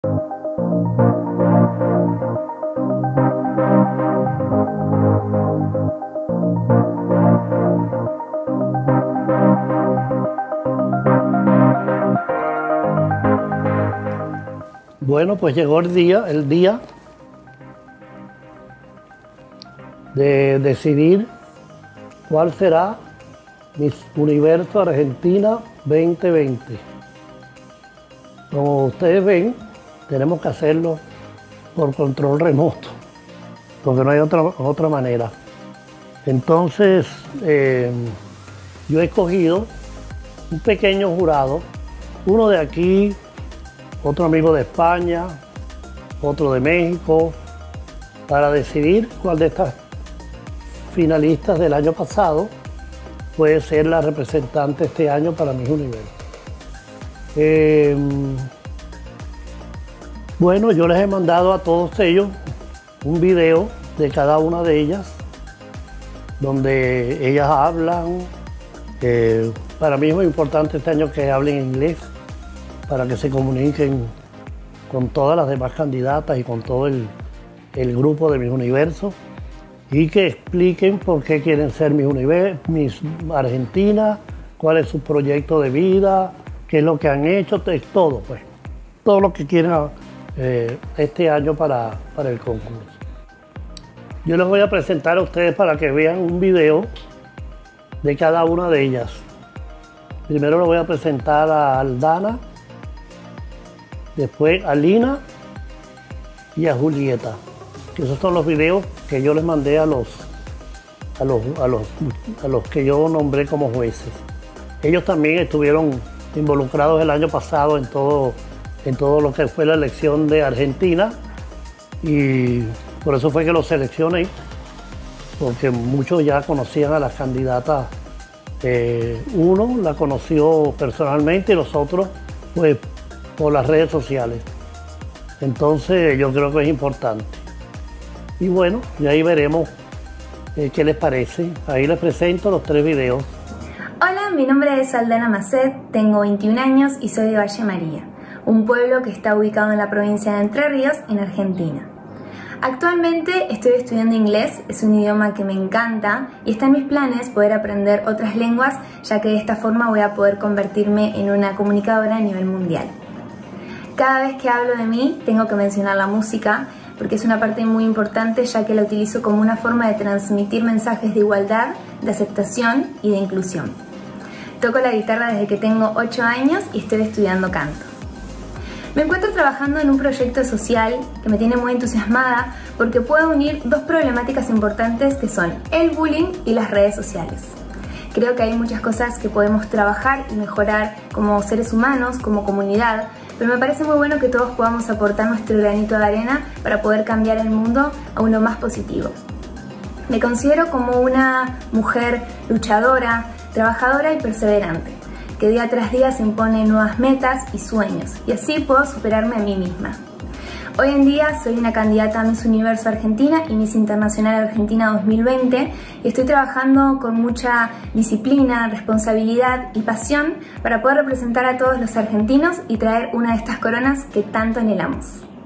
Bueno, pues llegó el día de decidir cuál será Miss Universo Argentina 2020. Como ustedes ven, tenemos que hacerlo por control remoto, porque no hay otra manera. Entonces, yo he escogido un pequeño jurado, uno de aquí, otro amigo de España, otro de México, para decidir cuál de estas finalistas del año pasado puede ser la representante este año para Miss Universo. Bueno, yo les he mandado a todos ellos un video de cada una de ellas, donde ellas hablan. Para mí es muy importante este año que hablen inglés, para que se comuniquen con todas las demás candidatas y con todo el grupo de Miss Universo, y que expliquen por qué quieren ser Miss Argentina, cuál es su proyecto de vida, qué es lo que han hecho, todo, pues, todo lo que quieren este año para el concurso. Yo les voy a presentar a ustedes para que vean un video de cada una de ellas. Primero les voy a presentar a Aldana, después a Lina y a Julieta, que esos son los videos que yo les mandé a los que yo nombré como jueces. Ellos también estuvieron involucrados el año pasado en todo lo que fue la elección de Argentina, y por eso fue que los seleccioné, porque muchos ya conocían a las candidatas. Uno la conoció personalmente y los otros pues por las redes sociales. Entonces yo creo que es importante. Y bueno, y ahí veremos qué les parece. Ahí les presento los 3 videos. Hola, mi nombre es Aldana Macet, tengo 21 años y soy de Valle María, un pueblo que está ubicado en la provincia de Entre Ríos, en Argentina. Actualmente estoy estudiando inglés, es un idioma que me encanta y está en mis planes poder aprender otras lenguas, ya que de esta forma voy a poder convertirme en una comunicadora a nivel mundial. Cada vez que hablo de mí tengo que mencionar la música, porque es una parte muy importante, ya que la utilizo como una forma de transmitir mensajes de igualdad, de aceptación y de inclusión. Toco la guitarra desde que tengo 8 años y estoy estudiando canto. Me encuentro trabajando en un proyecto social que me tiene muy entusiasmada porque puedo unir 2 problemáticas importantes que son el bullying y las redes sociales. Creo que hay muchas cosas que podemos trabajar y mejorar como seres humanos, como comunidad, pero me parece muy bueno que todos podamos aportar nuestro granito de arena para poder cambiar el mundo a uno más positivo. Me considero como una mujer luchadora, trabajadora y perseverante, que día tras día se impone nuevas metas y sueños, y así puedo superarme a mí misma. Hoy en día soy una candidata a Miss Universo Argentina y Miss Internacional Argentina 2020 y estoy trabajando con mucha disciplina, responsabilidad y pasión para poder representar a todos los argentinos y traer una de estas coronas que tanto anhelamos.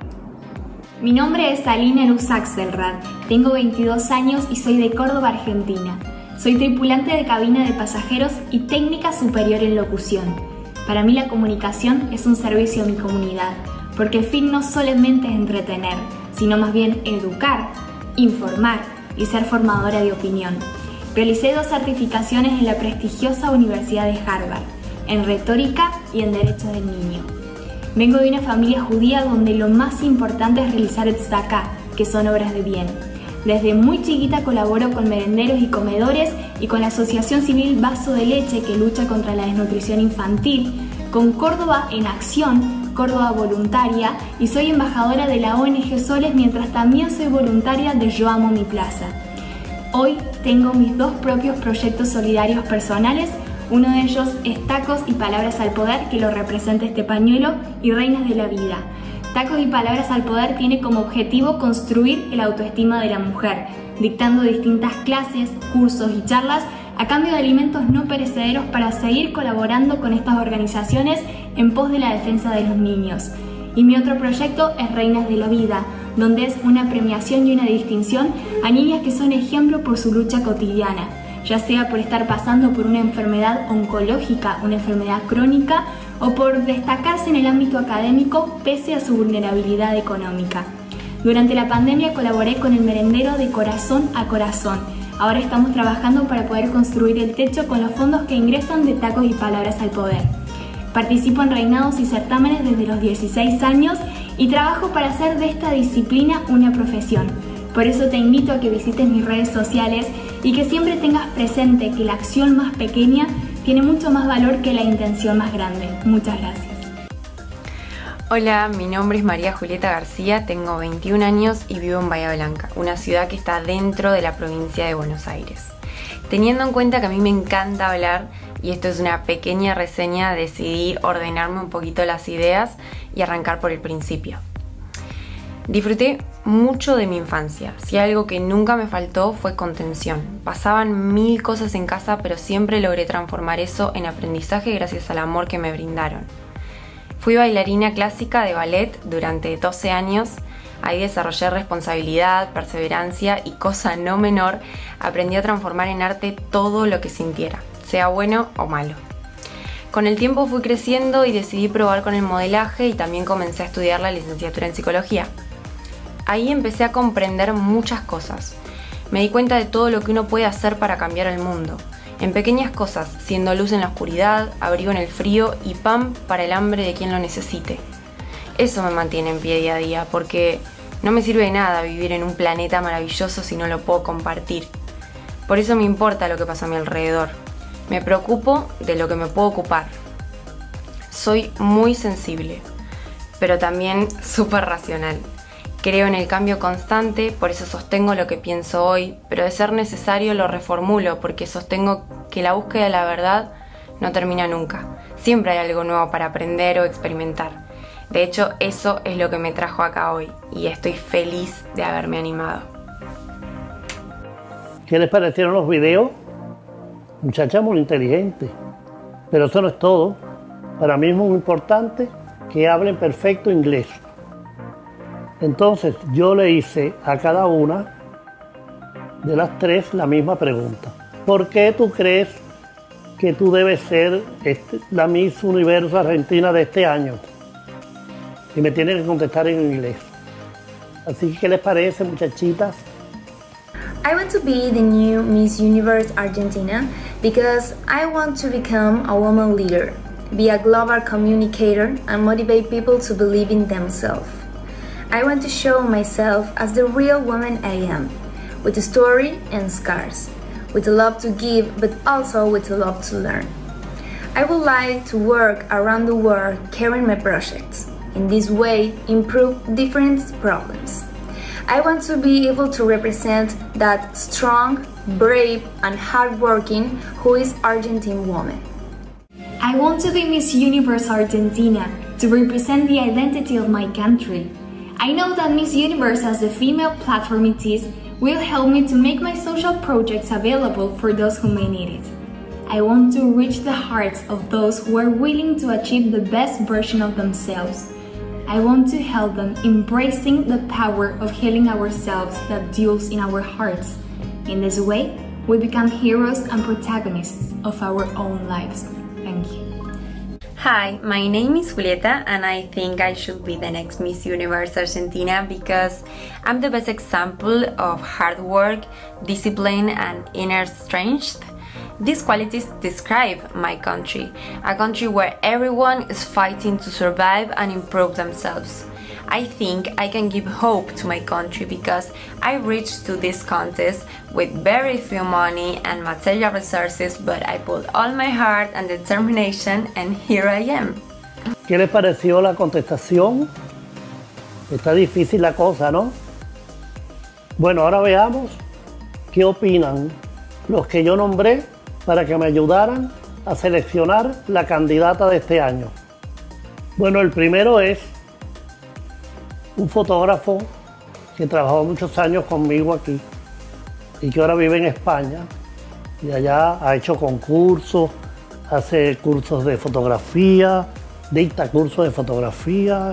Mi nombre es Alina Luz Axelrad, tengo 22 años y soy de Córdoba, Argentina. Soy tripulante de cabina de pasajeros y técnica superior en locución. Para mí la comunicación es un servicio a mi comunidad, porque el fin no solamente es entretener, sino más bien educar, informar y ser formadora de opinión. Realicé 2 certificaciones en la prestigiosa Universidad de Harvard, en retórica y en derechos del niño. Vengo de una familia judía donde lo más importante es realizar tzedakah, que son obras de bien. Desde muy chiquita colaboro con merenderos y comedores y con la Asociación Civil Vaso de Leche, que lucha contra la desnutrición infantil, con Córdoba en Acción, Córdoba Voluntaria, y soy embajadora de la ONG Soles, mientras también soy voluntaria de Yo Amo Mi Plaza. Hoy tengo mis 2 propios proyectos solidarios personales, uno de ellos es Tacos y Palabras al Poder, que lo representa este pañuelo, y Reinas de la Vida. Tacos y Palabras al Poder tiene como objetivo construir el autoestima de la mujer, dictando distintas clases, cursos y charlas a cambio de alimentos no perecederos para seguir colaborando con estas organizaciones en pos de la defensa de los niños. Y mi otro proyecto es Reinas de la Vida, donde es una premiación y una distinción a niñas que son ejemplo por su lucha cotidiana, ya sea por estar pasando por una enfermedad oncológica, una enfermedad crónica, o por destacarse en el ámbito académico pese a su vulnerabilidad económica. Durante la pandemia colaboré con el merendero de Corazón a Corazón. Ahora estamos trabajando para poder construir el techo con los fondos que ingresan de Tacos y Palabras al Poder. Participo en reinados y certámenes desde los 16 años y trabajo para hacer de esta disciplina una profesión. Por eso te invito a que visites mis redes sociales y que siempre tengas presente que la acción más pequeña tiene mucho más valor que la intención más grande. Muchas gracias. Hola, mi nombre es María Julieta García, tengo 21 años y vivo en Bahía Blanca, una ciudad que está dentro de la provincia de Buenos Aires. Teniendo en cuenta que a mí me encanta hablar, y esto es una pequeña reseña, decidí ordenarme un poquito las ideas y arrancar por el principio. Disfruté mucho de mi infancia. Si algo que nunca me faltó fue contención. Pasaban 1000 cosas en casa, pero siempre logré transformar eso en aprendizaje gracias al amor que me brindaron. Fui bailarina clásica de ballet durante 12 años. Ahí desarrollé responsabilidad, perseverancia y, cosa no menor, aprendí a transformar en arte todo lo que sintiera, sea bueno o malo. Con el tiempo fui creciendo y decidí probar con el modelaje y también comencé a estudiar la licenciatura en psicología. Ahí empecé a comprender muchas cosas. Me di cuenta de todo lo que uno puede hacer para cambiar el mundo. En pequeñas cosas, siendo luz en la oscuridad, abrigo en el frío y pan para el hambre de quien lo necesite. Eso me mantiene en pie día a día, porque no me sirve de nada vivir en un planeta maravilloso si no lo puedo compartir. Por eso me importa lo que pasa a mi alrededor. Me preocupo de lo que me puedo ocupar. Soy muy sensible, pero también súper racional. Creo en el cambio constante, por eso sostengo lo que pienso hoy, pero de ser necesario lo reformulo, porque sostengo que la búsqueda de la verdad no termina nunca. Siempre hay algo nuevo para aprender o experimentar. De hecho, eso es lo que me trajo acá hoy, y estoy feliz de haberme animado. ¿Qué les parecieron los videos? Muchacha muy inteligente, pero eso no es todo. Para mí es muy importante que hablen perfecto inglés. Entonces yo le hice a cada una de las tres la misma pregunta. ¿Por qué tú crees que tú debes ser la Miss Universo Argentina de este año? Y me tienen que contestar en inglés. Así que, ¿qué les parece, muchachitas? I want to be the new Miss Universe Argentina because I want to become a woman leader, be a global communicator, and motivate people to believe in themselves. I want to show myself as the real woman I am, with a story and scars, with a love to give but also with a love to learn. I would like to work around the world carrying my projects. In this way, improve different problems. I want to be able to represent that strong, brave and hardworking who is Argentine woman. I want to be Miss Universe Argentina to represent the identity of my country. I know that Miss Universe as the female platform it is will help me to make my social projects available for those who may need it. I want to reach the hearts of those who are willing to achieve the best version of themselves. I want to help them embracing the power of healing ourselves that dwells in our hearts. In this way, we become heroes and protagonists of our own lives. Thank you. Hi, my name is Julieta and I think I should be the next Miss Universe Argentina because I'm the best example of hard work, discipline and inner strength. These qualities describe my country, a country where everyone is fighting to survive and improve themselves. I think I can give hope to my country because I reached to this contest with very few money and material resources, but I put all my heart and determination and here I am. ¿Qué les pareció la contestación? Está difícil la cosa, ¿no? Bueno, ahora veamos qué opinan los que yo nombré para que me ayudaran a seleccionar la candidata de este año. Bueno, el primero es un fotógrafo que trabajó muchos años conmigo aquí y que ahora vive en España y allá ha hecho concursos, hace cursos de fotografía, dicta cursos de fotografía,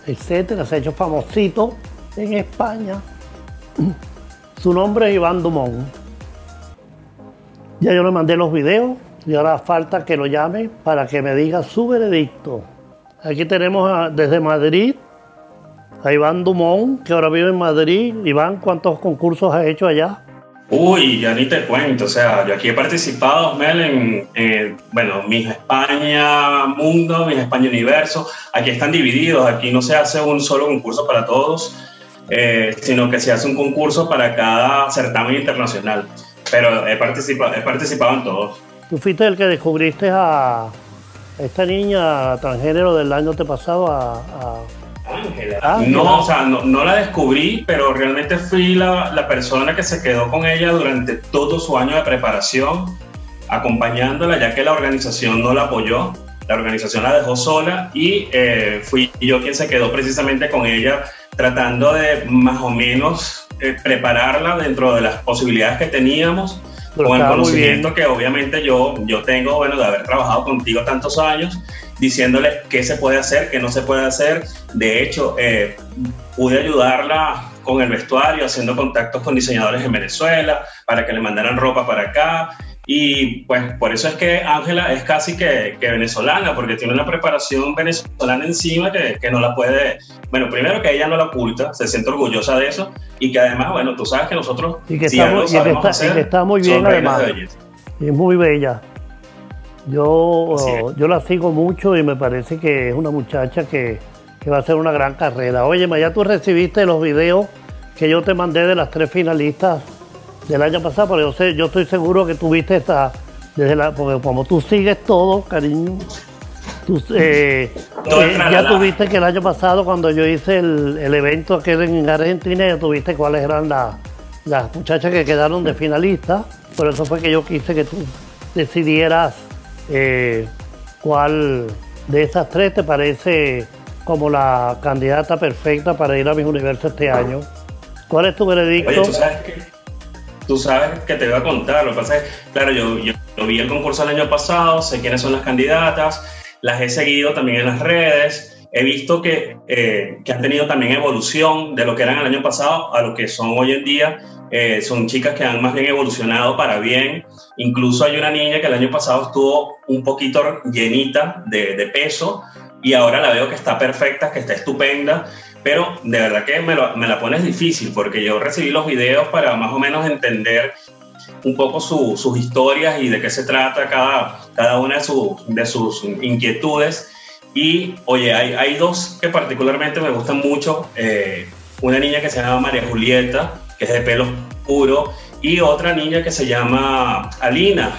etcétera. Se ha hecho famosito en España. Su nombre es Iván Dumont. Ya yo le mandé los videos y ahora falta que lo llame para que me diga su veredicto. Aquí tenemos desde Madrid a Iván Dumont, que ahora vive en Madrid. Iván, ¿cuántos concursos has hecho allá? Uy, ya ni te cuento, o sea, yo aquí he participado, Osmel, bueno, Miss España Mundo, Miss España Universo. Aquí están divididos, aquí no se hace un solo concurso para todos, sino que se hace un concurso para cada certamen internacional. Pero he participado en todos. Tú fuiste el que descubriste a esta niña transgénero del año pasado, Ángela. No, o sea, no la descubrí, pero realmente fui la persona que se quedó con ella durante todo su año de preparación, acompañándola, ya que la organización no la apoyó, la organización la dejó sola y fui yo quien se quedó precisamente con ella, tratando de más o menos prepararla dentro de las posibilidades que teníamos, pero con el conocimiento que obviamente yo tengo, bueno, de haber trabajado contigo tantos años, diciéndole qué se puede hacer, qué no se puede hacer. De hecho, pude ayudarla con el vestuario, haciendo contactos con diseñadores en Venezuela para que le mandaran ropa para acá. Y pues por eso es que Ángela es casi que venezolana, porque tiene una preparación venezolana encima que no la puede... Bueno, primero que ella no la oculta, se siente orgullosa de eso, y que además, bueno, tú sabes que nosotros... Y que está muy bien además, y es muy bella. Yo la sigo mucho y me parece que es una muchacha que va a hacer una gran carrera. Oye, ya tú recibiste los videos que yo te mandé de las 3 finalistas del año pasado, pero yo estoy seguro que tuviste porque como tú sigues todo, cariño, ya tuviste que el año pasado cuando yo hice el evento aquí en Argentina, ya tuviste cuáles eran las muchachas que quedaron de finalistas. Por eso fue que yo quise que tú decidieras cuál de esas 3 te parece como la candidata perfecta para ir a Miss Universo este año. ¿Cuál es tu veredicto? Oye, tú sabes que te voy a contar. Lo que pasa es, claro, yo vi el concurso el año pasado, sé quiénes son las candidatas, las he seguido también en las redes, he visto que han tenido también evolución de lo que eran el año pasado a lo que son hoy en día. Son chicas que han más bien evolucionado para bien. Incluso hay una niña que el año pasado estuvo un poquito llenita de peso y ahora la veo que está perfecta, que está estupenda. Pero de verdad que me la pones difícil, porque yo recibí los videos para más o menos entender un poco sus historias y de qué se trata cada una de sus inquietudes. Y oye, hay 2 que particularmente me gustan mucho. Una niña que se llama María Julieta, que es de pelo oscuro, y otra niña que se llama Alina.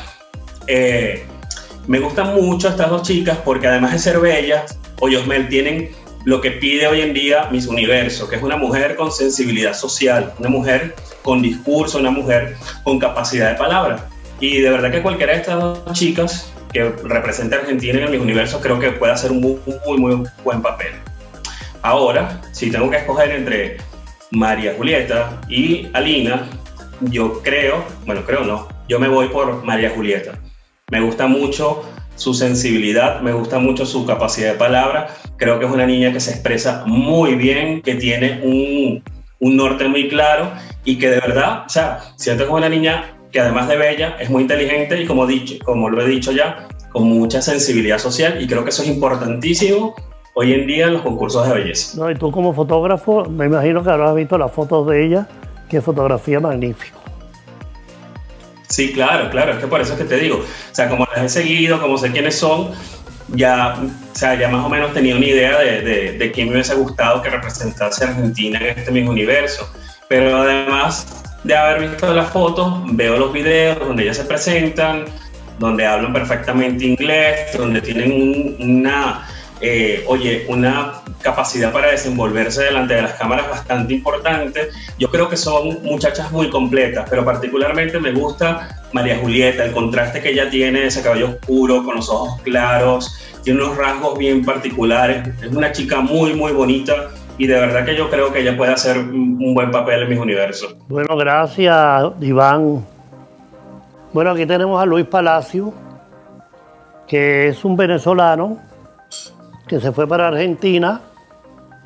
Me gustan mucho estas 2 chicas porque además de ser bellas, Osmel, tienen lo que pide hoy en día Miss Universo, que es una mujer con sensibilidad social, una mujer con discurso, una mujer con capacidad de palabra. Y de verdad que cualquiera de estas 2 chicas que represente a Argentina en el Miss Universo creo que puede hacer un muy buen papel. Ahora, si tengo que escoger entre María Julieta y Alina, yo me voy por María Julieta. Me gusta mucho su sensibilidad, me gusta mucho su capacidad de palabra. Creo que es una niña que se expresa muy bien, que tiene un norte muy claro y que de verdad, o sea, siento que es una niña que además de bella, es muy inteligente y como lo he dicho ya, con mucha sensibilidad social, y creo que eso es importantísimo hoy en día en los concursos de belleza. No, y tú como fotógrafo, me imagino que habrás visto las fotos de ella, qué fotografía magnífica. Sí, claro, es que por eso es que te digo, o sea, como las he seguido, como sé quiénes son, ya más o menos tenía una idea de quién me hubiese gustado que representase a Argentina en este mismo universo. Pero además de haber visto las fotos, veo los videos donde ellas se presentan, donde hablan perfectamente inglés, donde tienen una capacidad para desenvolverse delante de las cámaras bastante importante. Yo creo que son muchachas muy completas, pero particularmente me gusta María Julieta, el contraste que ella tiene, ese cabello oscuro con los ojos claros, tiene unos rasgos bien particulares, es una chica muy bonita y de verdad que yo creo que ella puede hacer un buen papel en Miss Universo. Bueno, gracias, Iván. Bueno, aquí tenemos a Luis Palacio, que es un venezolano que se fue para Argentina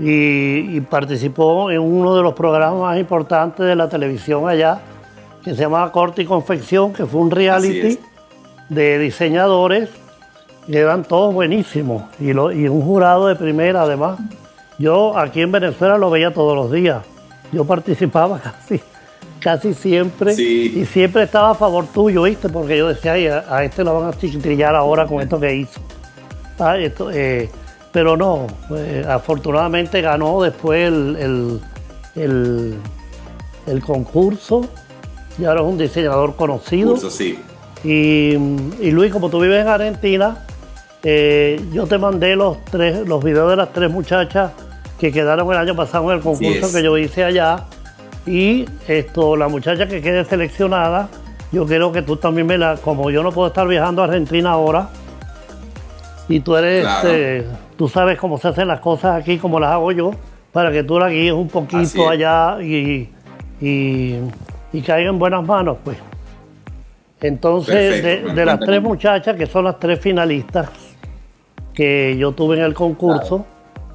y participó en uno de los programas más importantes de la televisión allá, que se llamaba Corte y Confección, que fue un reality de diseñadores, que eran todos buenísimos, y un jurado de primera además. Yo aquí en Venezuela lo veía todos los días, yo participaba casi siempre, y siempre estaba a favor tuyo, ¿viste? Porque yo decía, ay, a este lo van a chiquitrillar ahora con esto que hizo. Pero no, afortunadamente ganó después el concurso, y ahora es un diseñador conocido. Y Luis, como tú vives en Argentina, yo te mandé los videos de las 3 muchachas que quedaron el año pasado en el concurso que yo hice allá. Y la muchacha que quede seleccionada, yo quiero que tú también como yo no puedo estar viajando a Argentina ahora, y tú eres, tú sabes cómo se hacen las cosas aquí, como las hago yo, para que tú la guíes un poquito allá y caiga en buenas manos, pues. Entonces, de las 3 muchachas, que son las 3 finalistas que yo tuve en el concurso,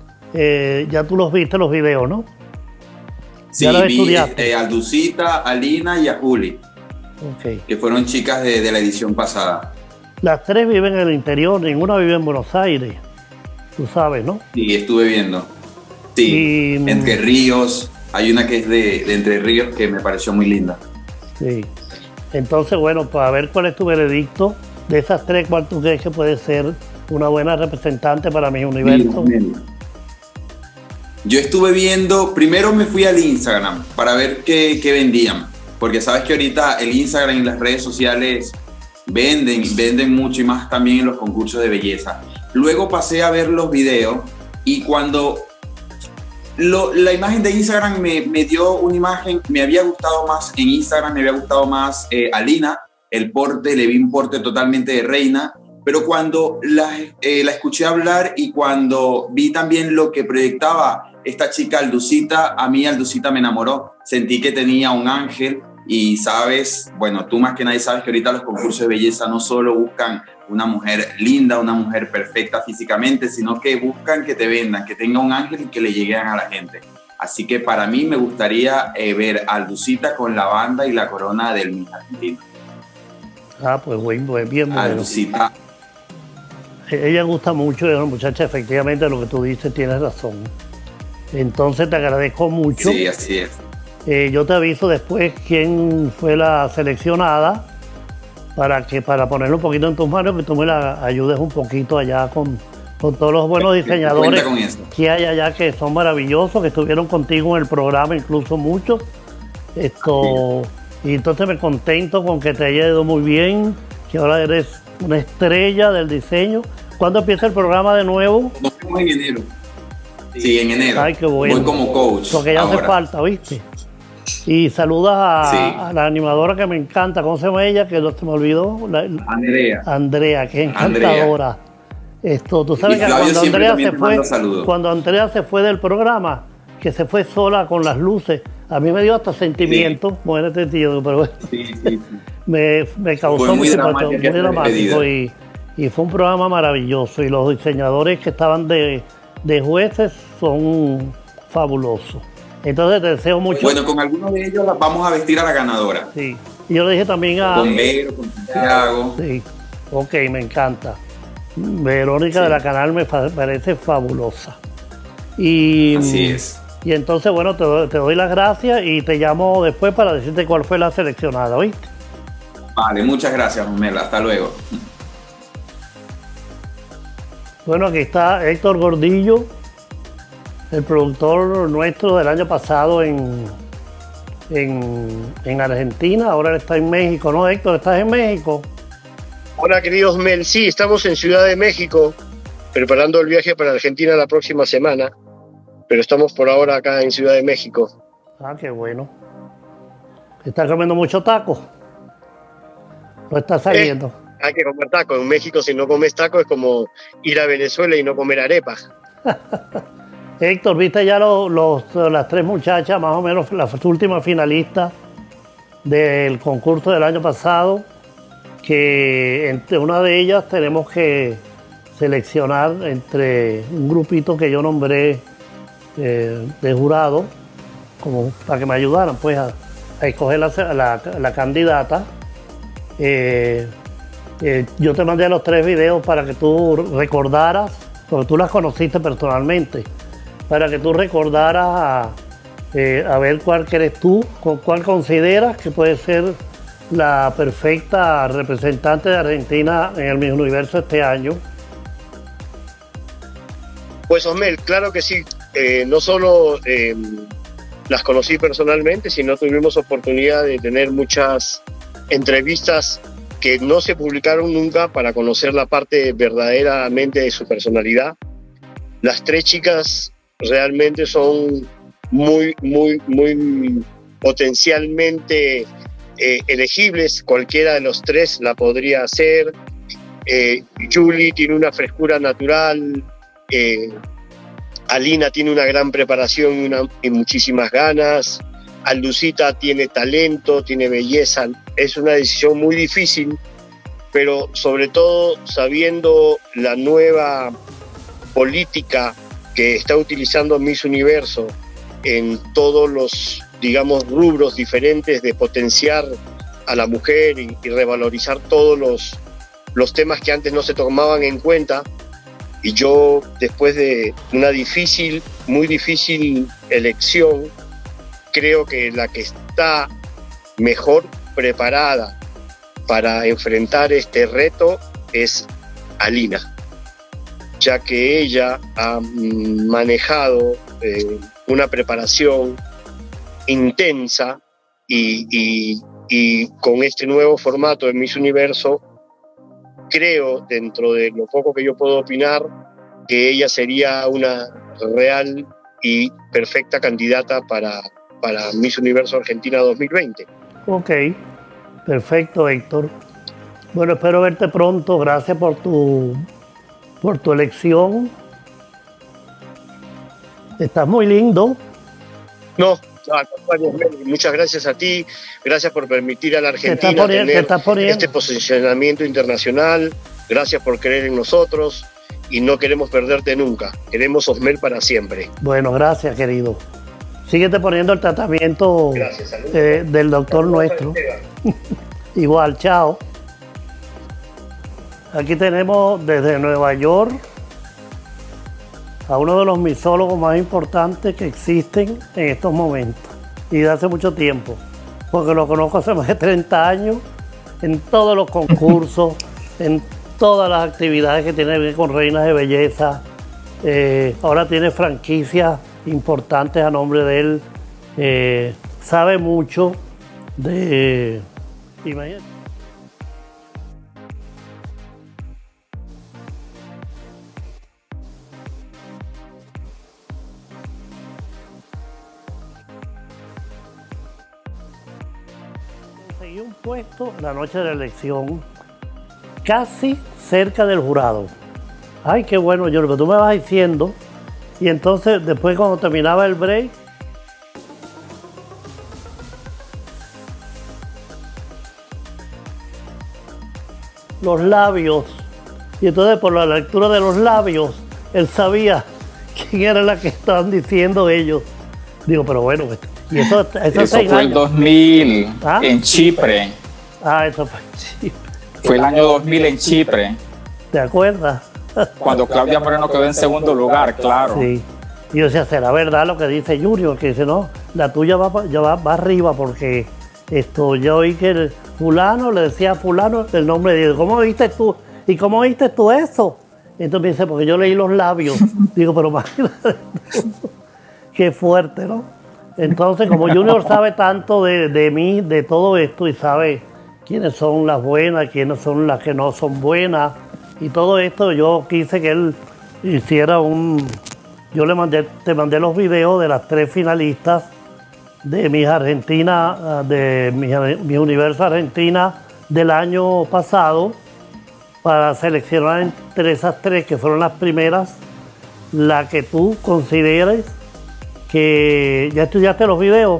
ya tú los viste los videos, ¿no? Sí, vi a Alducita, a Lina y a Juli, que fueron chicas de la edición pasada. Las 3 viven en el interior, ninguna vive en Buenos Aires, tú sabes, ¿no? Sí, estuve viendo. Sí, Entre Ríos, hay una que es de Entre Ríos que me pareció muy linda. Sí, entonces bueno, para ver cuál es tu veredicto, de esas 3, ¿cuál tú crees que puede ser una buena representante para mi universo? Mira. Yo estuve viendo, primero me fui al Instagram para ver qué vendían, porque sabes que ahorita el Instagram y las redes sociales venden mucho, y más también en los concursos de belleza. Luego pasé a ver los videos, y cuando la imagen de Instagram me dio una imagen, me había gustado más en Instagram, me había gustado más Alina, el porte, le vi un porte totalmente de reina, pero cuando la escuché hablar y cuando vi también lo que proyectaba esta chica Alducita, a mí Alducita me enamoró, sentí que tenía un ángel. Y sabes, bueno, tú más que nadie sabes que ahorita los concursos de belleza no solo buscan una mujer linda, una mujer perfecta físicamente, sino que buscan que te vendan, que tenga un ángel y que le lleguen a la gente. Así que para mí me gustaría ver a Alducita con la banda y la corona del Miss Argentina. Pues bien bueno. Alducita. Ella gusta mucho, es una muchacha, efectivamente, lo que tú dices, tienes razón. Entonces te agradezco mucho. Sí, así es. Yo te aviso después quién fue la seleccionada para ponerlo un poquito en tus manos, que tú me la ayudes un poquito allá con todos los buenos diseñadores que hay allá, que son maravillosos, que estuvieron contigo en el programa, incluso muchos. Y entonces me contento con que te haya ido muy bien, que ahora eres una estrella del diseño. ¿Cuándo empieza el programa de nuevo? Nos vemos en enero. Sí, en enero. Ay, qué bueno. Voy como coach. Porque ya hace falta, ¿viste? Y saludas a la animadora que me encanta. ¿Cómo se llama ella? Que no se me olvidó. Andrea, que es encantadora. Tú sabes que cuando Andrea se fue del programa, que se fue sola con las luces, a mí me dio hasta sentimiento, muérete tío, pero bueno, me causó muy dramático y fue un programa maravilloso, y los diseñadores que estaban de jueces son fabulosos. Entonces te deseo mucho. Bueno, con algunos de ellos las vamos a vestir a la ganadora. Sí, y yo le dije también a... Con Vero, con Santiago. Sí, ok, me encanta. Verónica de la Canal me parece fabulosa. Así es. Y entonces, bueno, te doy las gracias y te llamo después para decirte cuál fue la seleccionada, ¿oíste? Vale, muchas gracias, Mela. Hasta luego. Bueno, aquí está Héctor Gordillo, el productor nuestro del año pasado en Argentina. Ahora él está en México, ¿no, Héctor? ¿Estás en México? Hola, queridos Mel. Sí, estamos en Ciudad de México, preparando el viaje para Argentina la próxima semana, pero estamos por ahora acá en Ciudad de México. Qué bueno. ¿Estás comiendo mucho taco? ¿No estás saliendo? Hay que comer taco. En México, si no comes taco, es como ir a Venezuela y no comer arepas. Héctor, ¿viste ya las 3 muchachas, más o menos las últimas finalistas del concurso del año pasado? Que entre una de ellas tenemos que seleccionar entre un grupito que yo nombré de jurado, como para que me ayudaran pues a escoger la candidata. Yo te mandé los 3 videos para que tú recordaras, porque tú las conociste personalmente, para que tú recordaras a ver cuál eres tú, cuál consideras que puede ser la perfecta representante de Argentina en el Miss Universo este año. Pues Osmel, claro que sí. No solo las conocí personalmente, sino tuvimos oportunidad de tener muchas entrevistas que no se publicaron nunca para conocer la parte verdaderamente de su personalidad. Las 3 chicas realmente son muy potencialmente elegibles. Cualquiera de los 3 la podría hacer. Julie tiene una frescura natural, Alina tiene una gran preparación y muchísimas ganas, Alucita tiene talento, tiene belleza. Es una decisión muy difícil, pero sobre todo sabiendo la nueva política que está utilizando Miss Universo en todos los, digamos, rubros diferentes de potenciar a la mujer y revalorizar todos los temas que antes no se tomaban en cuenta. Y yo, después de una muy difícil elección, creo que la que está mejor preparada para enfrentar este reto es Alina, ya que ella ha manejado una preparación intensa y con este nuevo formato de Miss Universo, creo, dentro de lo poco que yo puedo opinar, que ella sería una real y perfecta candidata para Miss Universo Argentina 2020. Ok, perfecto, Héctor. Bueno, espero verte pronto. Gracias por tu elección. Estás muy lindo. No, muchas gracias a ti. Gracias por permitir a la Argentina tener este posicionamiento internacional. Gracias por creer en nosotros y no queremos perderte nunca. Queremos Osmel para siempre. Bueno, gracias, querido. Síguete poniendo el tratamiento del doctor nuestro. Igual, chao. Aquí tenemos desde Nueva York a uno de los misólogos más importantes que existen en estos momentos y de hace mucho tiempo, porque lo conozco hace más de 30 años en todos los concursos, en todas las actividades que tiene que ver con reinas de belleza. Ahora tiene franquicias importantes a nombre de él. Sabe mucho de... Imagínate. Conseguí un puesto la noche de la elección, casi cerca del jurado. Ay, qué bueno, yo lo que tú me vas diciendo. Y entonces, después cuando terminaba el break, los labios. Y entonces por la lectura de los labios, él sabía quién era la que estaban diciendo ellos. Digo, pero bueno, y eso fue el 2000 en Chipre. Eso fue en Chipre. Fue el año 2000 en Chipre. ¿Te acuerdas? Cuando Claudia Moreno quedó en segundo lugar, claro. Sí. Y yo decía, ¿será verdad lo que dice Junior? Que dice, no, la tuya va arriba porque yo oí que el fulano le decía a fulano el nombre de Dios. ¿Cómo viste tú? ¿Y cómo viste tú eso? Entonces me dice, porque yo leí los labios. Digo, pero imagínate. Qué fuerte, ¿no? Entonces, como Junior sabe tanto de mí, de todo esto, y sabe quiénes son las buenas, quiénes son las que no son buenas, y todo esto, yo quise que él hiciera yo te mandé los videos de las 3 finalistas de Miss Argentina, de Miss Universo Argentina del año pasado, para seleccionar entre esas 3, que fueron las primeras, la que tú consideres que... ¿Ya estudiaste los videos?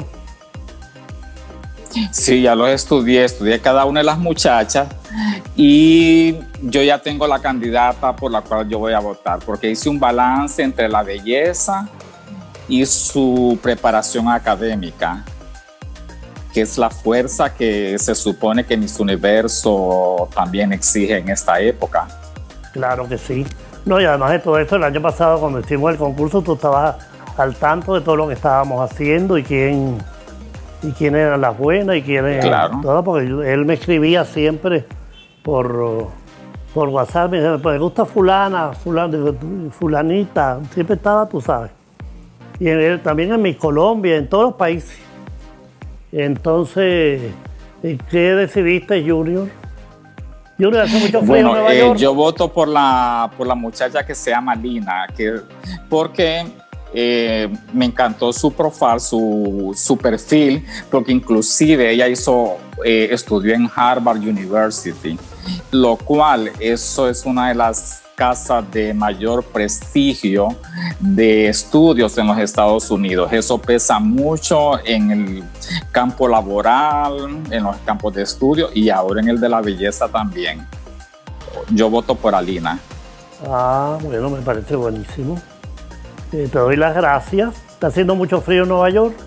Sí, ya los estudié cada una de las muchachas y yo ya tengo la candidata por la cual yo voy a votar, porque hice un balance entre la belleza y su preparación académica, que es la fuerza que se supone que Miss Universo también exige en esta época. Claro que sí. No, y además de todo eso, el año pasado cuando hicimos el concurso, tú estabas al tanto de todo lo que estábamos haciendo y quién eran las buenas y quién claro. Todo, porque él me escribía siempre por WhatsApp, me decía, me gusta fulanita, siempre estaba, tú sabes. Y también en mi Colombia, en todos los países. Entonces, ¿qué decidiste, Junior? Junior, hace mucho frío en Nueva York. Yo voto por la muchacha que se llama Lina, porque me encantó su profile, su perfil, porque inclusive ella estudió en Harvard University, lo cual eso es una de las casas de mayor prestigio de estudios en los Estados Unidos. Eso pesa mucho en el campo laboral, en los campos de estudio y ahora en el de la belleza también. Yo voto por Alina. Ah, bueno, me parece buenísimo. Te doy las gracias. ¿Está haciendo mucho frío en Nueva York?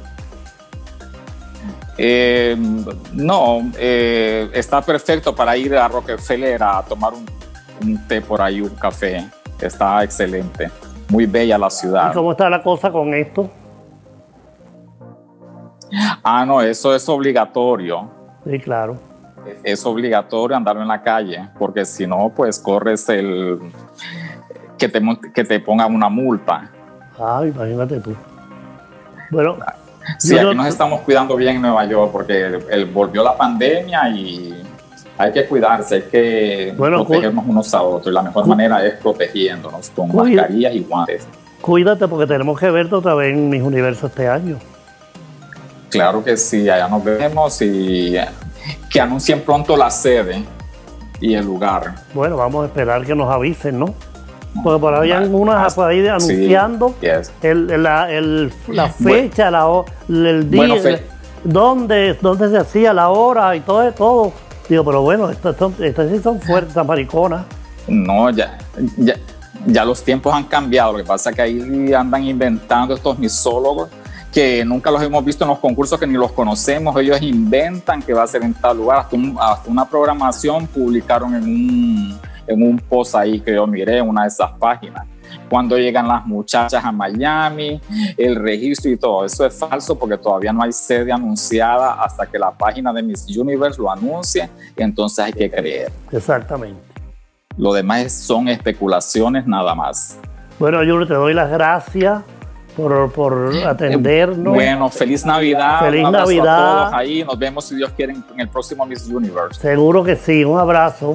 No, está perfecto para ir a Rockefeller a tomar un té por ahí, un café. Está excelente. Muy bella la ciudad. ¿Y cómo está la cosa con esto? Ah, no, eso es obligatorio. Sí, claro. Es obligatorio andarlo en la calle, porque si no, pues corres que te pongan una multa. Ah, imagínate tú. Bueno, sí, aquí nos estamos cuidando bien en Nueva York, porque volvió la pandemia y hay que cuidarse, hay que protegernos unos a otros. Y la mejor manera es protegiéndonos con mascarillas y guantes. Cuídate, porque tenemos que verte otra vez en Miss Universo este año. Claro que sí, allá nos vemos y que anuncien pronto la sede y el lugar. Bueno, vamos a esperar que nos avisen, ¿no? Porque por ahí hay unas por ahí anunciando sí, yes. la fecha, el día, dónde se hacía, la hora y todo. Digo, pero bueno, estas sí son fuertes, estas mariconas. No, ya los tiempos han cambiado. Lo que pasa es que ahí andan inventando estos misólogos que nunca los hemos visto en los concursos, que ni los conocemos. Ellos inventan que va a ser en tal lugar. Hasta una programación publicaron en un post ahí que yo miré en una de esas páginas. Cuando llegan las muchachas a Miami, el registro y todo. Eso es falso, porque todavía no hay sede anunciada hasta que la página de Miss Universe lo anuncie, y entonces hay que creer. Exactamente. Lo demás son especulaciones nada más. Bueno, yo te doy las gracias por atendernos. Bueno, feliz Navidad. Feliz un abrazo Navidad. a todos ahí. Nos vemos, si Dios quiere, en el próximo Miss Universe. Seguro que sí. Un abrazo.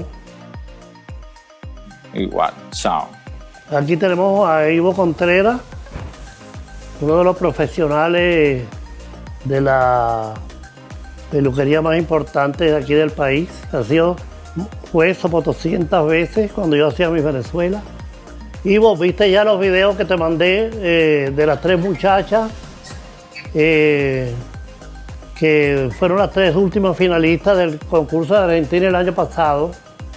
Igual. Chao. Aquí tenemos a Ivo Contreras, uno de los profesionales de la peluquería más importante de aquí del país. Ha sido juez como 200 veces cuando yo hacía Miss Venezuela. Ivo, ¿viste ya los videos que te mandé de las 3 muchachas que fueron las 3 últimas finalistas del concurso de Argentina el año pasado?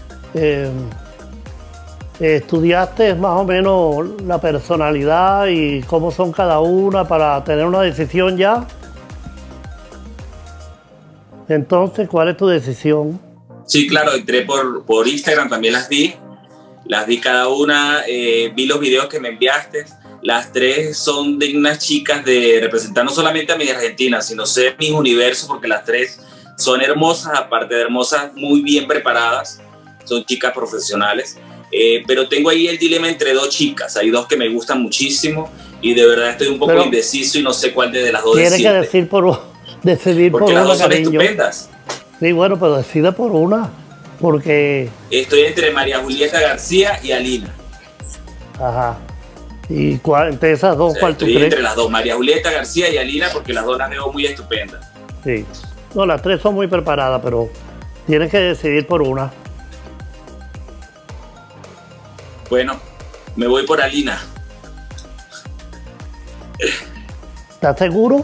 ¿Estudiaste más o menos la personalidad y cómo son cada una para tener una decisión ya? Entonces, ¿cuál es tu decisión? Sí, claro, entré por Instagram, también las vi cada una, vi los videos que me enviaste. Las 3 son dignas chicas de representar no solamente a Miss Argentina, sino ser Miss Universo, porque las 3 son hermosas, aparte de hermosas, muy bien preparadas, son chicas profesionales. Pero tengo ahí el dilema entre 2 chicas. Hay 2 que me gustan muchísimo y de verdad estoy un poco indeciso y no sé cuál de las 2 decirte. Tienes que decidir por una, porque las 2 son cariño. estupendas. Sí, bueno, pero decide por una, porque... Estoy entre María Julieta García y Alina. Ajá. ¿Y entre esas 2, cuál tú crees? Estoy entre las 2, María Julieta García y Alina, porque las 2 las veo muy estupendas. Sí. No, las 3 son muy preparadas, pero tienes que decidir por una. Bueno, me voy por Alina. ¿Estás seguro?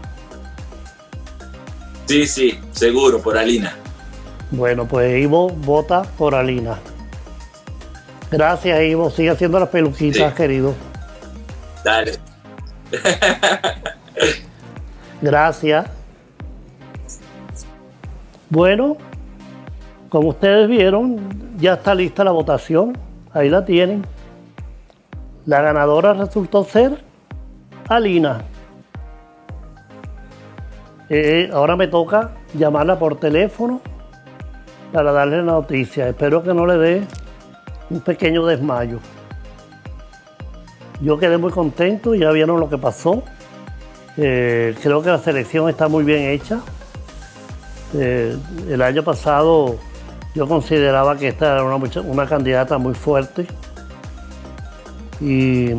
Sí, seguro, por Alina. Bueno, pues Ivo vota por Alina. Gracias, Ivo. Sigue haciendo las peluquitas, querido. Dale. Gracias. Bueno, como ustedes vieron, ya está lista la votación. Ahí la tienen. La ganadora resultó ser Alina. Ahora me toca llamarla por teléfono para darle la noticia. Espero que no le dé un pequeño desmayo. Yo quedé muy contento, ya vieron lo que pasó. Creo que la selección está muy bien hecha. El año pasado yo consideraba que esta era una candidata muy fuerte. Y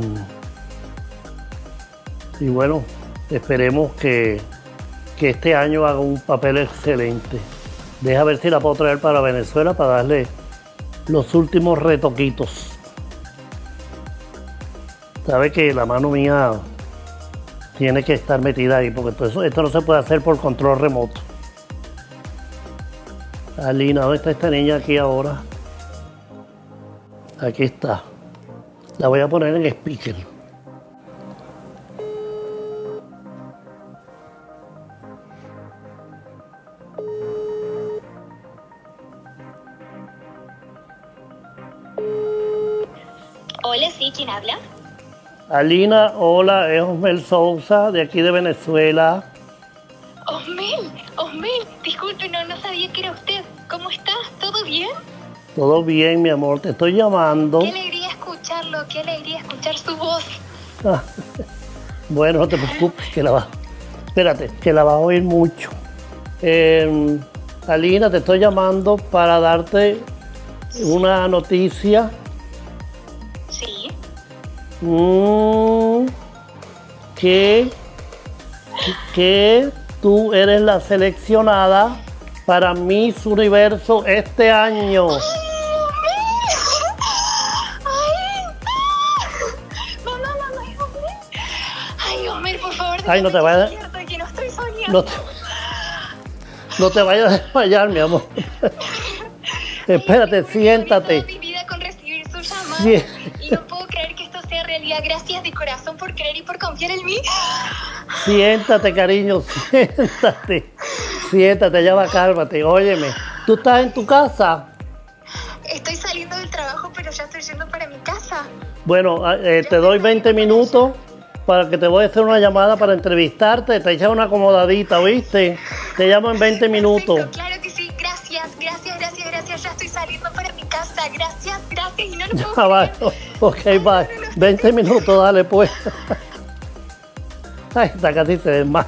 bueno, esperemos que este año haga un papel excelente. Deja ver si la puedo traer para Venezuela para darle los últimos retoquitos. Sabe que la mano mía tiene que estar metida ahí, porque esto no se puede hacer por control remoto. Alina, ¿dónde está esta niña aquí ahora? Aquí está. La voy a poner en speaker. Hola, sí, ¿quién habla? Alina, hola, es Osmel Sousa, de aquí de Venezuela. Osmel, disculpe, no sabía que era usted. ¿Cómo estás? ¿Todo bien? Todo bien, mi amor, te estoy llamando. Qué alegría escucharlo, qué alegría escuchar su voz. Bueno, no te preocupes, que la vas a oír mucho. Alina, te estoy llamando para darte una noticia. Sí. Que tú eres la seleccionada para Miss Universo este año. Ay, Osmel, por favor. Ay, no te vayas. Que no estoy soñando. No te vayas a desmayar, mi amor. Espérate, siéntate. Mi vida con recibir su llamada. Sí. Y no puedo creer que esto sea realidad. Gracias de corazón por creer y por confiar en mí. Siéntate, cariño, siéntate, ya va, cálmate. Óyeme, ¿tú estás en tu casa? Estoy saliendo del trabajo, pero ya estoy yendo para mi casa. Bueno, te doy 20 minutos para que te voy a hacer una llamada para entrevistarte. Te echas una acomodadita, ¿oíste? Te llamo en 20 minutos. Perfecto, claro que sí, gracias. Ya estoy saliendo para mi casa. Gracias. Y no lo puedo Vale. Ok, bye. 20 minutos, dale pues. Ay, está casi se desmaya.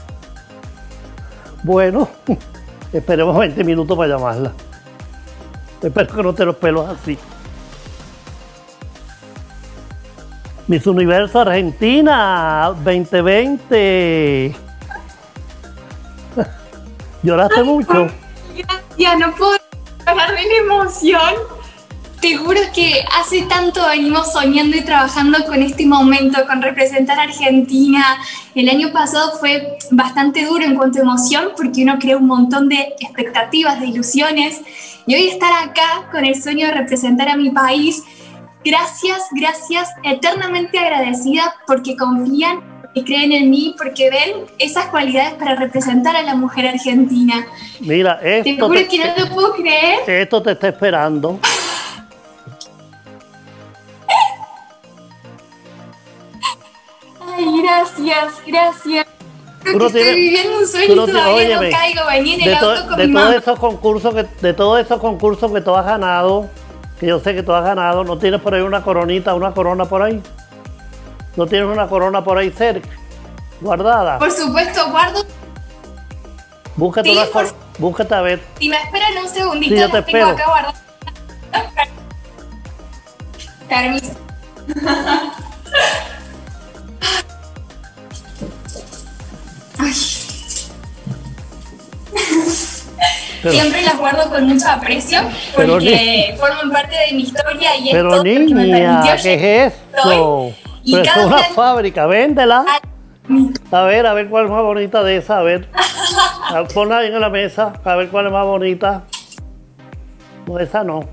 Bueno, esperemos 20 minutos para llamarla. Espero que no te los pelos así. Miss Universo Argentina 2020. ¿Lloraste mucho? Ya no puedo hablar de la emoción. Te juro que hace tanto venimos soñando y trabajando con este momento, con representar a Argentina. El año pasado fue bastante duro en cuanto a emoción porque uno crea un montón de expectativas, de ilusiones. Y hoy estar acá con el sueño de representar a mi país, gracias, eternamente agradecida porque confían y creen en mí, porque ven esas cualidades para representar a la mujer argentina. Mira, te juro que no lo puedo creer. Esto te está esperando. Ay, gracias. Creo que estoy viviendo un sueño y todavía no caigo. Vení en el auto con mi mamá. De todos esos concursos que tú has ganado, que yo sé que tú has ganado, ¿no tienes por ahí una corona por ahí? ¿No tienes una corona por ahí cerca, guardada? Por supuesto, guardo. Búscate sí, búscate a ver. Si me esperan un segundito, sí, yo te tengo acá guardada. Permiso. Siempre las guardo con mucho aprecio porque forman parte de mi historia y es todo niña, porque me permitió ¿qué es esto? Pero es una fábrica, véndela. A ver cuál es más bonita de esa, a ver. Ponla ahí en la mesa, a ver cuál es más bonita. No, esa no.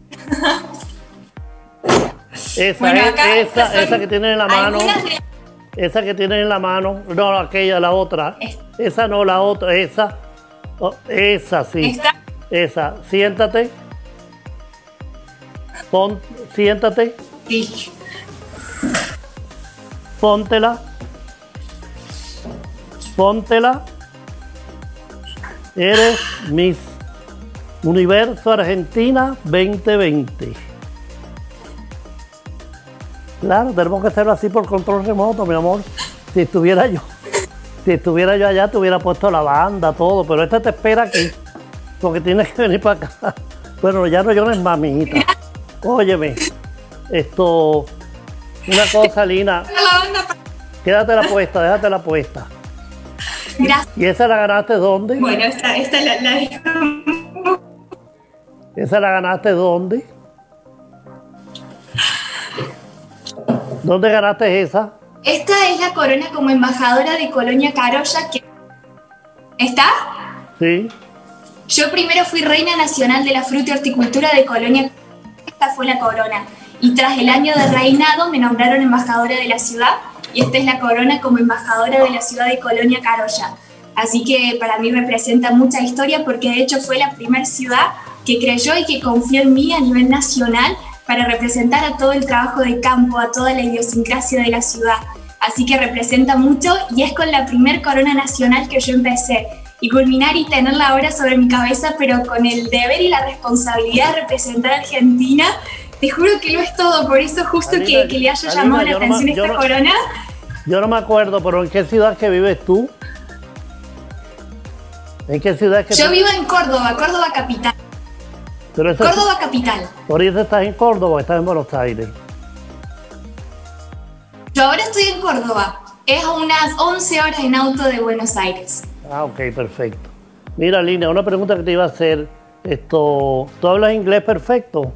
Esa, bueno, esa que tiene en la mano. esa que tienes en la mano, no, aquella, la otra. Esa no, la otra, esa. Oh, esa, sí. ¿Esta? Esa. Siéntate. Siéntate. Sí. Póntela. Póntela. Eres Miss Universo Argentina 2020. Claro, tenemos que hacerlo así por control remoto, mi amor. Si estuviera yo allá, te hubiera puesto la banda, todo, pero esta te espera aquí, porque tienes que venir para acá. Bueno, ya no llores más, mijita. Óyeme, una cosa, Lina. Quédatela puesta, déjatela puesta. Gracias. ¿Y esa la ganaste dónde? Bueno, esta la ¿Esa la ganaste dónde? ¿Dónde ganaste esa? Esta es la corona como embajadora de Colonia Carolla. ¿Está? Sí. Yo primero fui reina nacional de la fruta y horticultura de Colonia. Esta fue la corona. Y tras el año de reinado me nombraron embajadora de la ciudad. Y esta es la corona como embajadora de la ciudad de Colonia Carolla. Así que para mí representa mucha historia porque de hecho fue la primera ciudad que creyó y que confió en mí a nivel nacional para representar a todo el trabajo de campo, a toda la idiosincrasia de la ciudad. Así que representa mucho y es con la primer corona nacional que yo empecé. Y culminar y tenerla ahora sobre mi cabeza, pero con el deber y la responsabilidad de representar a Argentina, te juro que lo es todo. Por eso justo Alina, que le haya llamado la atención esta corona. Yo no me acuerdo, pero ¿en qué ciudad que vives tú? ¿En qué ciudad que Yo vivo en Córdoba, Córdoba capital. Pero Córdoba capital. ¿Ahorita estás en Córdoba o estás en Buenos Aires? Yo ahora estoy en Córdoba. Es a unas 11 horas en auto de Buenos Aires. Ah, ok, perfecto. Mira, Lina, una pregunta que te iba a hacer. ¿Tú hablas inglés perfecto?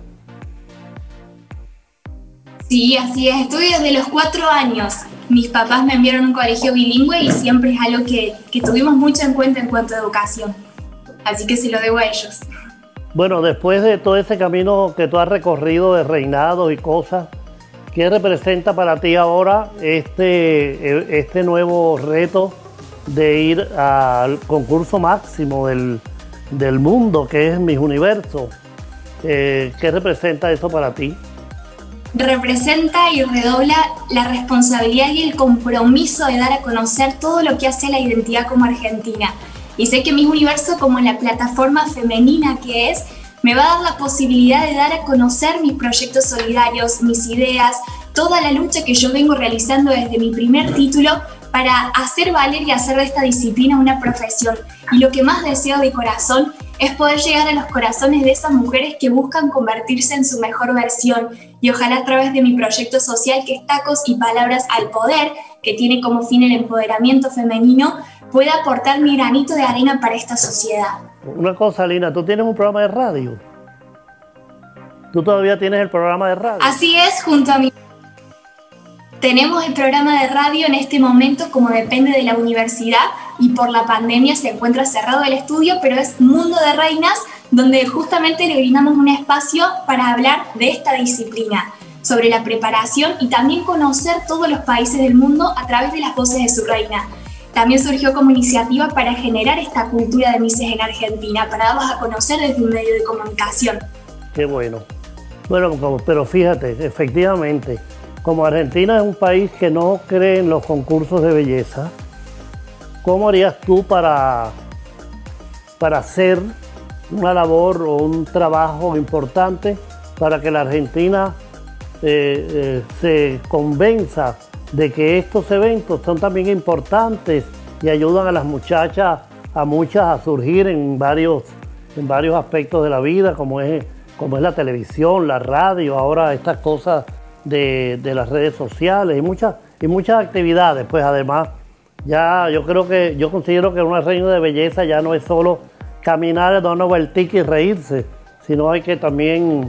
Sí, así es. Estudio desde los 4 años. Mis papás me enviaron a un colegio bilingüe y siempre es algo que tuvimos mucho en cuenta en cuanto a educación. Así que se lo debo a ellos. Bueno, después de todo ese camino que tú has recorrido de reinado y cosas, ¿qué representa para ti ahora este nuevo reto de ir al concurso máximo del mundo, que es Miss Universo? ¿Qué representa eso para ti? Representa y redobla la responsabilidad y el compromiso de dar a conocer todo lo que hace la identidad como argentina. Y sé que Miss Universo, como la plataforma femenina que es, me va a dar la posibilidad de dar a conocer mis proyectos solidarios, mis ideas, toda la lucha que yo vengo realizando desde mi primer título para hacer valer y hacer de esta disciplina una profesión. Y lo que más deseo de corazón es poder llegar a los corazones de esas mujeres que buscan convertirse en su mejor versión y ojalá a través de mi proyecto social que es Tacos y Palabras al Poder, que tiene como fin el empoderamiento femenino, pueda aportar mi granito de arena para esta sociedad. Una cosa, Lina, ¿tú tienes un programa de radio? ¿Tú todavía tienes el programa de radio? Así es, junto a mi... Tenemos el programa de radio en este momento, como depende de la universidad y por la pandemia se encuentra cerrado el estudio, pero es Mundo de Reinas, donde justamente le brindamos un espacio para hablar de esta disciplina, sobre la preparación y también conocer todos los países del mundo a través de las voces de su reina. También surgió como iniciativa para generar esta cultura de Misses en Argentina, para darlos a conocer desde un medio de comunicación. Qué bueno. Bueno, pero fíjate, efectivamente, como Argentina es un país que no cree en los concursos de belleza, ¿cómo harías tú para hacer una labor o un trabajo importante para que la Argentina se convenza de que estos eventos son también importantes y ayudan a las muchachas, a muchas a surgir en varios aspectos de la vida, como es la televisión, la radio, ahora estas cosas de las redes sociales y muchas actividades? Pues además, ya yo considero que una reina de belleza ya no es solo caminar, dar una vueltica y reírse, sino hay que también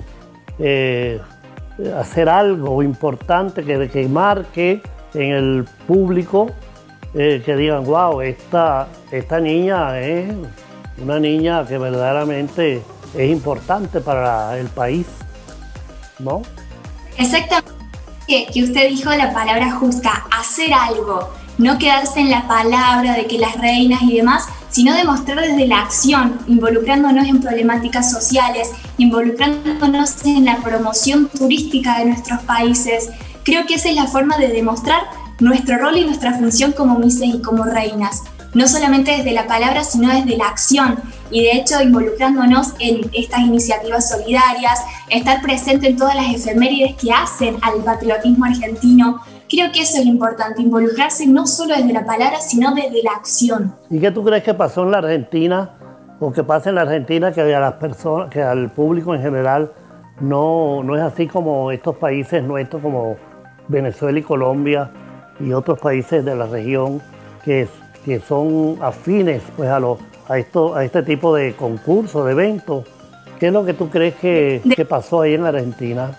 hacer algo importante que marque en el público, que digan, wow, esta niña es una niña que verdaderamente es importante para el país, ¿no? Exactamente. que usted dijo la palabra justa, hacer algo, no quedarse en la palabra de que las reinas y demás, sino demostrar desde la acción, involucrándonos en problemáticas sociales, involucrándonos en la promoción turística de nuestros países. Creo que esa es la forma de demostrar nuestro rol y nuestra función como mises y como reinas. No solamente desde la palabra, sino desde la acción. Y de hecho, involucrándonos en estas iniciativas solidarias, estar presente en todas las efemérides que hacen al patriotismo argentino. Creo que eso es lo importante, involucrarse no solo desde la palabra, sino desde la acción. ¿Y qué tú crees que pasó en la Argentina, o que pasa en la Argentina, que a las personas, que al público en general no es así como estos países nuestros, como Venezuela y Colombia y otros países de la región que son afines pues a este tipo de concursos, de eventos? ¿Qué es lo que tú crees que pasó ahí en la Argentina?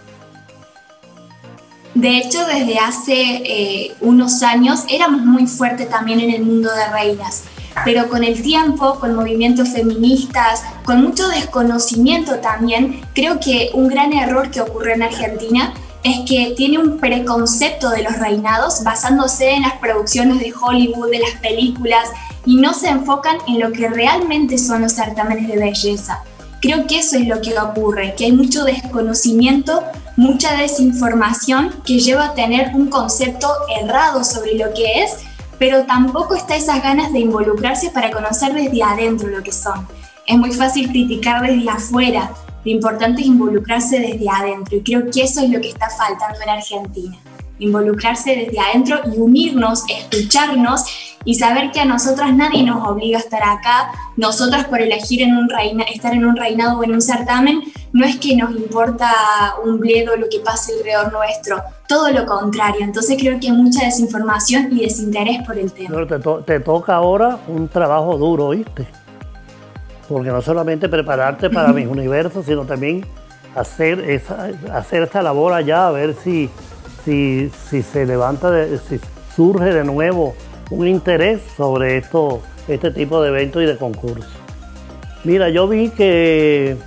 De hecho, desde hace unos años éramos muy fuertes también en el mundo de reinas, pero con el tiempo, con movimientos feministas, con mucho desconocimiento también, creo que un gran error que ocurre en Argentina es que tiene un preconcepto de los reinados basándose en las producciones de Hollywood, de las películas, y no se enfocan en lo que realmente son los certámenes de belleza. Creo que eso es lo que ocurre, que hay mucho desconocimiento, mucha desinformación que lleva a tener un concepto errado sobre lo que es, pero tampoco está esas ganas de involucrarse para conocer desde adentro lo que son. Es muy fácil criticar desde afuera, lo importante es involucrarse desde adentro, y creo que eso es lo que está faltando en Argentina. Involucrarse desde adentro y unirnos, escucharnos y saber que a nosotras nadie nos obliga a estar acá. Nosotras, por elegir estar en un reinado o en un certamen, no es que nos importa un bledo lo que pase alrededor nuestro, todo lo contrario. Entonces creo que hay mucha desinformación y desinterés por el tema. Pero te toca ahora un trabajo duro, ¿viste? Porque no solamente prepararte para mis universos, sino también hacer esta labor allá, a ver si se levanta, si surge de nuevo un interés sobre este tipo de eventos y de concursos. Mira, yo vi que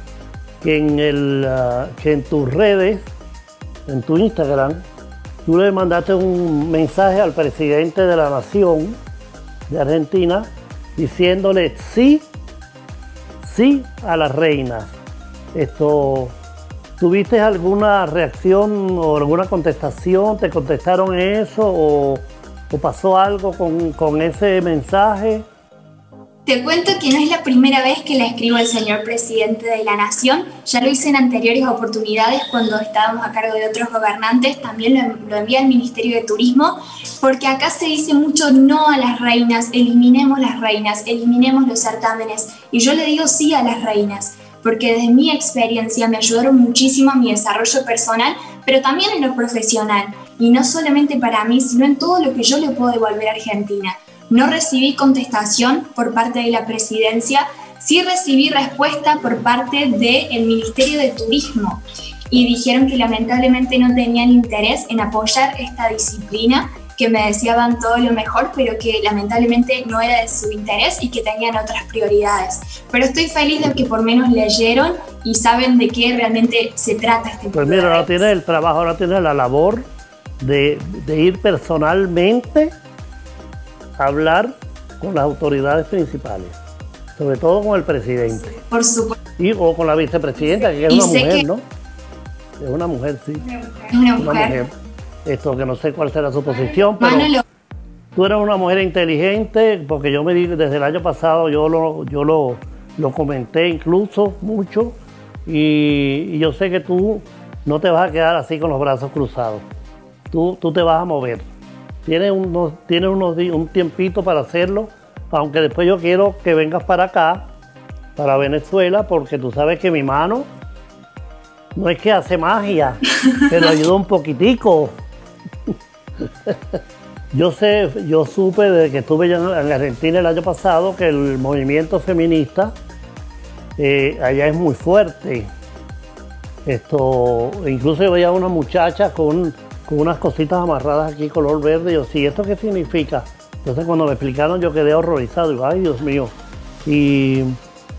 en tus redes, en tu Instagram, tú le mandaste un mensaje al presidente de la Nación de Argentina diciéndole sí a las reinas. ¿Tuviste alguna reacción o alguna contestación? ¿Te contestaron eso o pasó algo con ese mensaje? Te cuento que no es la primera vez que le escribo al señor presidente de la Nación. Ya lo hice en anteriores oportunidades cuando estábamos a cargo de otros gobernantes. También lo envié al Ministerio de Turismo, porque acá se dice mucho no a las reinas, eliminemos las reinas, eliminemos los certámenes. Y yo le digo sí a las reinas, porque desde mi experiencia me ayudaron muchísimo a mi desarrollo personal, pero también en lo profesional. Y no solamente para mí, sino en todo lo que yo le puedo devolver a Argentina. No recibí contestación por parte de la presidencia, sí recibí respuesta por parte del Ministerio de Turismo y dijeron que lamentablemente no tenían interés en apoyar esta disciplina, que me deseaban todo lo mejor, pero que lamentablemente no era de su interés y que tenían otras prioridades. Pero estoy feliz de que por menos leyeron y saben de qué realmente se trata este Pues mira, ahora tienes el trabajo, ahora tienes la labor de ir personalmente a hablar con las autoridades principales, sobre todo con el presidente. Por supuesto. O con la vicepresidenta, que es una mujer, ¿no? Es una mujer, sí. Es una mujer. Que no sé cuál será su posición, pero tú eres una mujer inteligente, porque yo me di desde el año pasado, yo lo comenté incluso mucho, y yo sé que tú no te vas a quedar así con los brazos cruzados. Tú te vas a mover. Tienes un tiempito para hacerlo, aunque después yo quiero que vengas para acá, para Venezuela, porque tú sabes que mi mano no es que hace magia, pero ayuda un poquitico. Yo supe desde que estuve ya en Argentina el año pasado que el movimiento feminista allá es muy fuerte. Incluso yo veía a una muchacha con unas cositas amarradas aquí color verde. Yo, sí, ¿esto qué significa? Entonces cuando me explicaron yo quedé horrorizado. Digo, ay, Dios mío. Y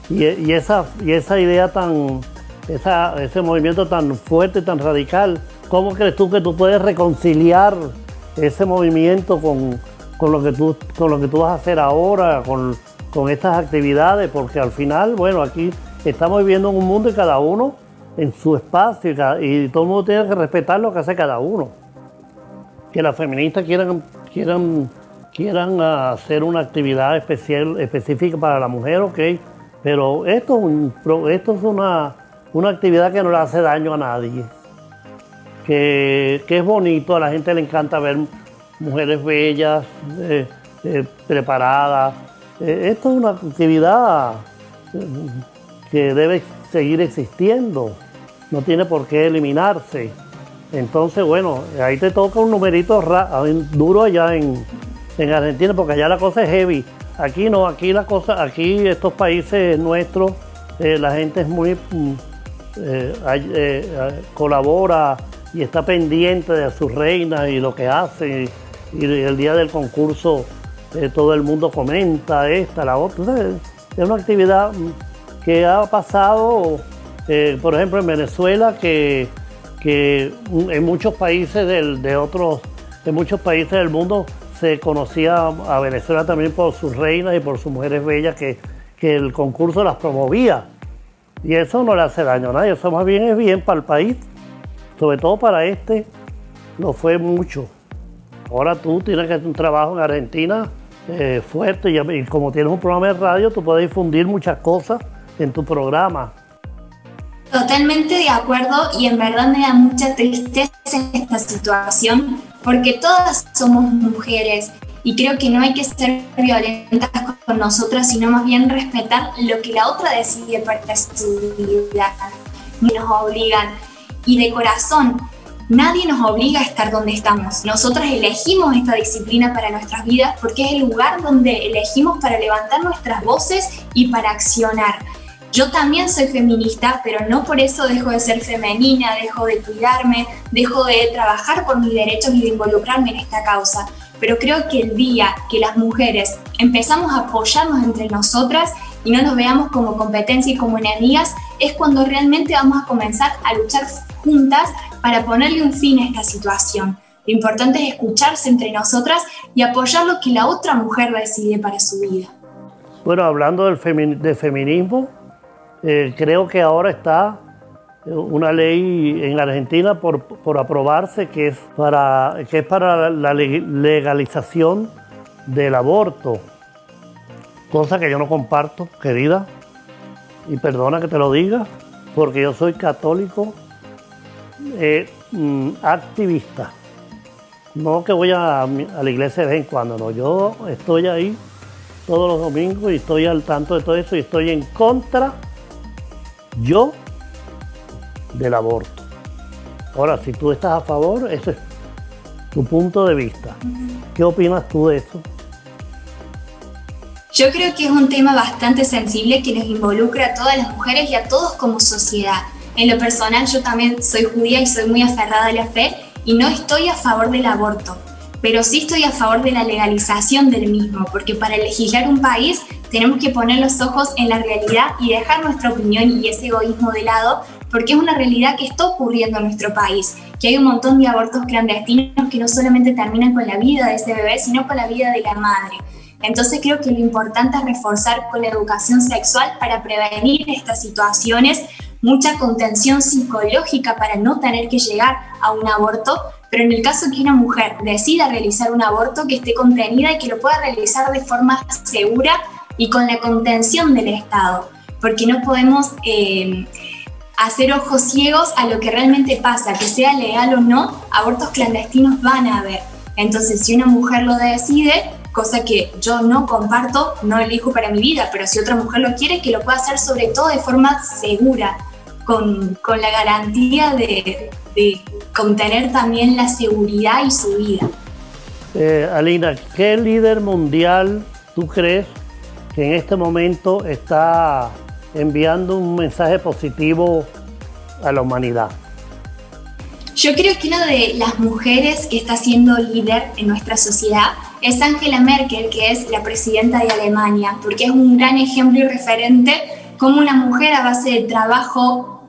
esa idea ese movimiento tan fuerte, tan radical, ¿Cómo crees tú que tú puedes reconciliar ese movimiento con lo que tú vas a hacer ahora, con estas actividades? Porque al final, bueno, aquí estamos viviendo en un mundo y cada uno en su espacio y todo el mundo tiene que respetar lo que hace cada uno. Que las feministas quieran hacer una actividad específica para la mujer, ok, pero esto es una actividad que no le hace daño a nadie, que es bonito, a la gente le encanta ver mujeres bellas, preparadas. Esto es una actividad que debe seguir existiendo, no tiene por qué eliminarse. Entonces, bueno, ahí te toca un numerito duro allá en Argentina, porque allá la cosa es heavy. Aquí no, aquí estos países nuestros, la gente es muy colabora y está pendiente de sus reinas y lo que hacen. Y el día del concurso todo el mundo comenta esta, la otra. Entonces, es una actividad que ha pasado, por ejemplo, en Venezuela, que en muchos países del mundo se conocía a Venezuela también por sus reinas y por sus mujeres bellas que el concurso las promovía. Y eso no le hace daño a nadie, eso más bien es bien para el país, sobre todo para lo fue mucho. Ahora tú tienes que hacer un trabajo en Argentina fuerte y como tienes un programa de radio, tú puedes difundir muchas cosas en tu programa. Totalmente de acuerdo, y en verdad me da mucha tristeza esta situación porque todas somos mujeres y creo que no hay que ser violentas con nosotras, sino más bien respetar lo que la otra decide para su vida. Nos obligan, y de corazón, nadie nos obliga a estar donde estamos. Nosotras elegimos esta disciplina para nuestras vidas porque es el lugar donde elegimos para levantar nuestras voces y para accionar. Yo también soy feminista, pero no por eso dejo de ser femenina, dejo de cuidarme, dejo de trabajar por mis derechos y de involucrarme en esta causa. Pero creo que el día que las mujeres empezamos a apoyarnos entre nosotras y no nos veamos como competencia y como enemigas, es cuando realmente vamos a comenzar a luchar juntas para ponerle un fin a esta situación. Lo importante es escucharse entre nosotras y apoyar lo que la otra mujer decide para su vida. Bueno, hablando de feminismo, creo que ahora está una ley en Argentina por aprobarse que es para la legalización del aborto, cosa que yo no comparto, querida, y perdona que te lo diga, porque yo soy católico activista, no que voy a la iglesia de vez en cuando, no, yo estoy ahí todos los domingos y estoy al tanto de todo eso y estoy en contra del aborto. Ahora, si tú estás a favor, ese es tu punto de vista. ¿Qué opinas tú de eso? Yo creo que es un tema bastante sensible que nos involucra a todas las mujeres y a todos como sociedad. En lo personal, yo también soy judía y soy muy aferrada a la fe y no estoy a favor del aborto, pero sí estoy a favor de la legalización del mismo, porque para legislar un país tenemos que poner los ojos en la realidad y dejar nuestra opinión y ese egoísmo de lado, porque es una realidad que está ocurriendo en nuestro país, que hay un montón de abortos clandestinos que no solamente terminan con la vida de ese bebé, sino con la vida de la madre. Entonces creo que lo importante es reforzar con la educación sexual para prevenir estas situaciones, mucha contención psicológica para no tener que llegar a un aborto, pero en el caso que una mujer decida realizar un aborto, que esté contenida y que lo pueda realizar de forma segura y con la contención del Estado, porque no podemos hacer ojos ciegos a lo que realmente pasa, que sea legal o no, abortos clandestinos van a haber. Entonces, si una mujer lo decide, cosa que yo no comparto, no elijo para mi vida, pero si otra mujer lo quiere, que lo pueda hacer sobre todo de forma segura, con la garantía de contener también la seguridad y su vida. Alina, ¿qué líder mundial tú crees que en este momento está enviando un mensaje positivo a la humanidad? Yo creo que una de las mujeres que está siendo líder en nuestra sociedad es Angela Merkel, que es la presidenta de Alemania, porque es un gran ejemplo y referente como una mujer a base de trabajo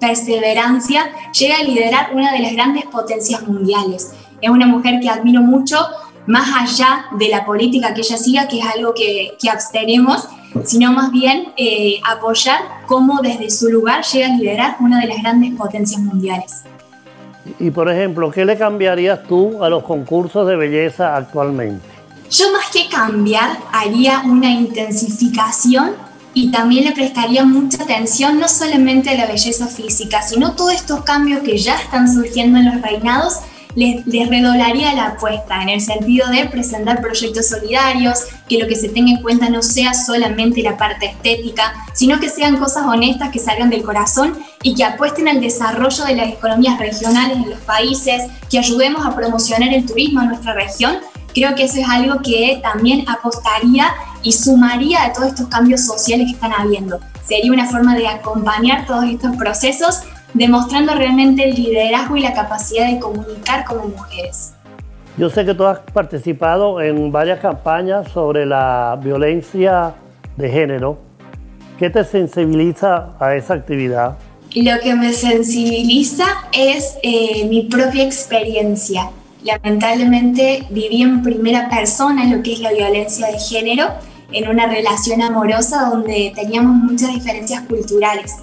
perseverancia, llega a liderar una de las grandes potencias mundiales. Es una mujer que admiro mucho, más allá de la política que ella siga, que es algo que abstenemos, sino más bien apoyar cómo desde su lugar llega a liderar una de las grandes potencias mundiales. Y por ejemplo, ¿qué le cambiarías tú a los concursos de belleza actualmente? Yo más que cambiar, haría una intensificación y también le prestaría mucha atención no solamente a la belleza física, sino todos estos cambios que ya están surgiendo en los reinados, les redoblaría la apuesta en el sentido de presentar proyectos solidarios, que lo que se tenga en cuenta no sea solamente la parte estética, sino que sean cosas honestas que salgan del corazón y que apuesten al desarrollo de las economías regionales en los países, que ayudemos a promocionar el turismo en nuestra región. Creo que eso es algo que también apostaría y sumaría a todos estos cambios sociales que están habiendo. Sería una forma de acompañar todos estos procesos, demostrando realmente el liderazgo y la capacidad de comunicar como mujeres. Yo sé que tú has participado en varias campañas sobre la violencia de género. ¿Qué te sensibiliza a esa actividad? Lo que me sensibiliza es mi propia experiencia. Lamentablemente viví en primera persona lo que es la violencia de género en una relación amorosa donde teníamos muchas diferencias culturales.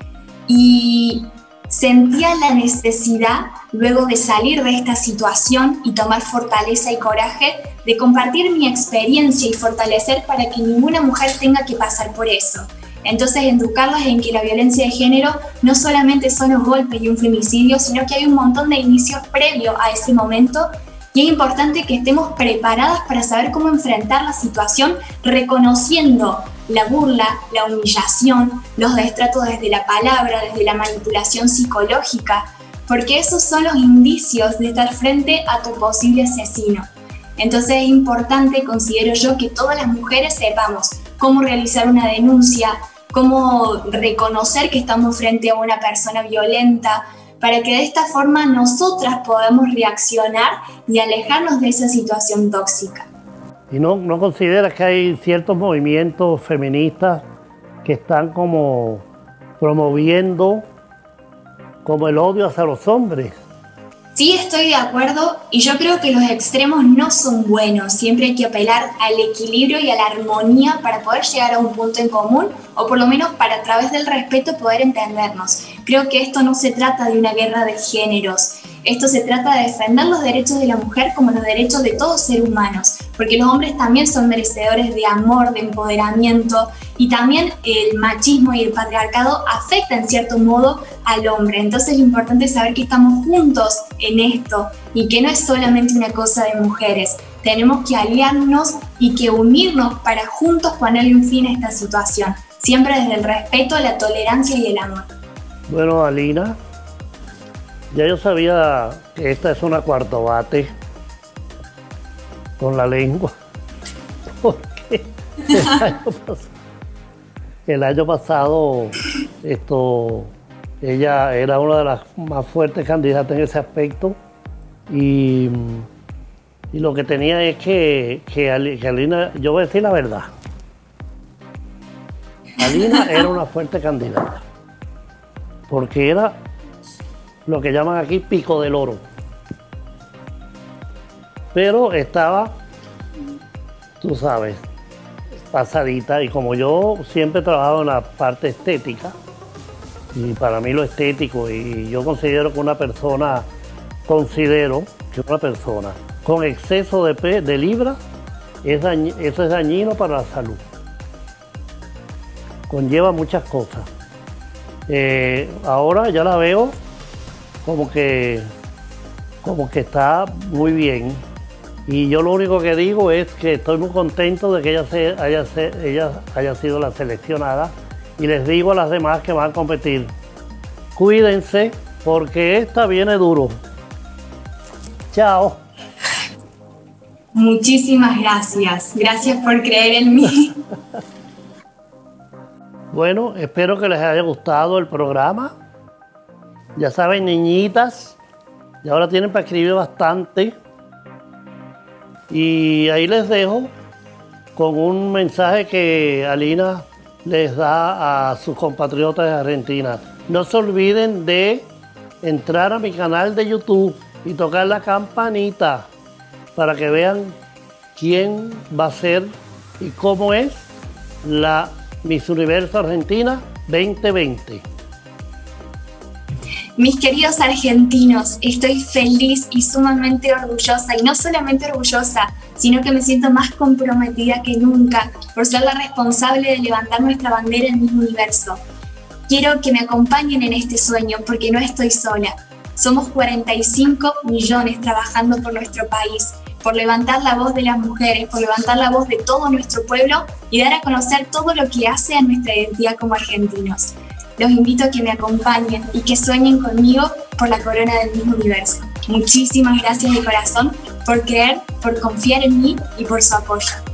Y sentía la necesidad, luego de salir de esta situación y tomar fortaleza y coraje, de compartir mi experiencia y fortalecer para que ninguna mujer tenga que pasar por eso. Entonces, educarlas en que la violencia de género no solamente son los golpes y un femicidio, sino que hay un montón de inicios previos a ese momento y es importante que estemos preparadas para saber cómo enfrentar la situación, reconociendo la burla, la humillación, los destratos desde la palabra, desde la manipulación psicológica, porque esos son los indicios de estar frente a tu posible asesino. Entonces es importante, considero yo, que todas las mujeres sepamos cómo realizar una denuncia, cómo reconocer que estamos frente a una persona violenta, para que de esta forma nosotras podamos reaccionar y alejarnos de esa situación tóxica. ¿Y no consideras que hay ciertos movimientos feministas que están como promoviendo como el odio hacia los hombres? Sí, estoy de acuerdo y yo creo que los extremos no son buenos. Siempre hay que apelar al equilibrio y a la armonía para poder llegar a un punto en común o por lo menos para a través del respeto poder entendernos. Creo que esto no se trata de una guerra de géneros. Esto se trata de defender los derechos de la mujer como los derechos de todos seres humanos, porque los hombres también son merecedores de amor, de empoderamiento, y también el machismo y el patriarcado afectan en cierto modo al hombre. Entonces es importante saber que estamos juntos en esto y que no es solamente una cosa de mujeres. Tenemos que aliarnos y que unirnos para juntos ponerle un fin a esta situación, siempre desde el respeto, la tolerancia y el amor. Bueno, Alina, ya yo sabía que esta es una cuarto bate con la lengua, porque el año pasado ella era una de las más fuertes candidatas en ese aspecto y lo que tenía es que Alina, yo voy a decir la verdad, Alina era una fuerte candidata, porque era lo que llaman aquí pico del oro. Pero estaba, tú sabes, pasadita, y como yo siempre he trabajado en la parte estética, y para mí lo estético, y yo considero que una persona con exceso de libras, eso es dañino para la salud. Conlleva muchas cosas. Ahora ya la veo como que está muy bien, y yo lo único que digo es que estoy muy contento de que ella haya sido la seleccionada, y les digo a las demás que van a competir, cuídense porque esta viene duro. Chao. Muchísimas gracias. Gracias por creer en mí. Bueno, espero que les haya gustado el programa. Ya saben, niñitas, y ahora tienen para escribir bastante. Y ahí les dejo con un mensaje que Alina les da a sus compatriotas de Argentina. no se olviden de entrar a mi canal de YouTube y tocar la campanita para que vean quién va a ser y cómo es la Miss Universo Argentina 2020. Mis queridos argentinos, estoy feliz y sumamente orgullosa, y no solamente orgullosa, sino que me siento más comprometida que nunca por ser la responsable de levantar nuestra bandera en Miss Universo. Quiero que me acompañen en este sueño porque no estoy sola. Somos 45 millones trabajando por nuestro país, por levantar la voz de las mujeres, por levantar la voz de todo nuestro pueblo y dar a conocer todo lo que hace a nuestra identidad como argentinos. Los invito a que me acompañen y que sueñen conmigo por la corona del Miss Universo. Muchísimas gracias de corazón por creer, por confiar en mí y por su apoyo.